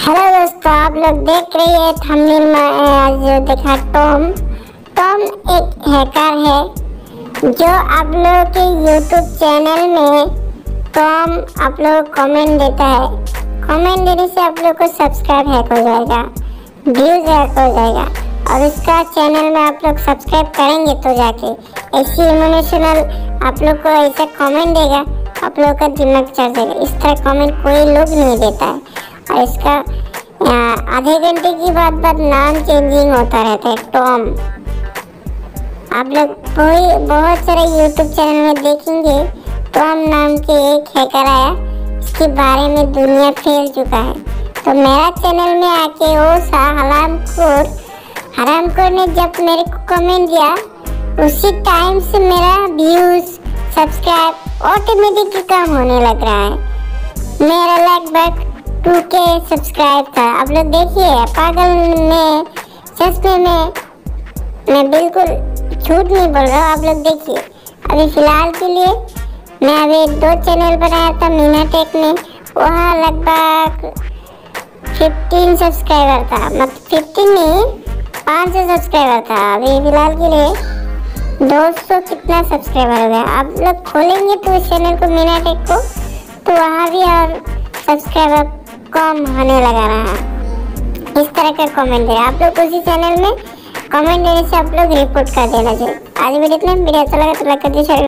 Hello दोस्तों, आप लोग देख रही है थंबनेल में आज जो देखा टॉम एक हैकर है जो आप लोगों के यूट्यूब चैनल में टॉम आप लोग कमेंट देता है। कमेंट देने से आप लोग को सब्सक्राइब हैक हो जाएगा, व्यूज हैक हो जाएगा और उसका चैनल में आप लोग सब्सक्राइब करेंगे तो जाके ऐसी इमोशनल आप लोग को ऐसा कमेंट देगा, आप लोग का दिमाग चढ़ जाएगा। इस तरह कमेंट कोई लोग नहीं देता है और इसका आधे घंटे की बाद नाम चेंजिंग होता रहता है टॉम। आप लोग बहुत सारे यूट्यूब चैनल में देखेंगे टॉम नाम के एक हैकर आया, इसके बारे में दुनिया फैल चुका है। तो मेरा चैनल में आके वो सा हरामखोर ने जब मेरे को कमेंट दिया उसी टाइम से मेरा व्यूज सब्सक्राइब ऑटोमेटिकली कम होने लग रहा है। मेरा लगभग 2K सब्सक्राइब था। आप लोग देखिए, पागल में सच में मैं बिल्कुल झूठ नहीं बोल रहा हूँ। आप लोग देखिए, अभी फिलहाल के लिए मैं अभी 2 चैनल बनाया था मीना टेक में, वहाँ लगभग 15 सब्सक्राइबर था, मतलब 15 नहीं 500 सब्सक्राइबर था। अभी फिलहाल के लिए 200 कितना सब्सक्राइबर हो गया। आप लोग खोलेंगे तो इस चैनल को मीना टेक को, तो वहाँ भी और सब्सक्राइबर कम होने लगा रहा है। इस तरह का कमेंट है, आप लोग उसी चैनल में कमेंट देने से आप लोग रिपोर्ट कर देना चाहिए। आज वीडियो इतना, वीडियो अच्छा लगा तो लाइक कर दीजिए।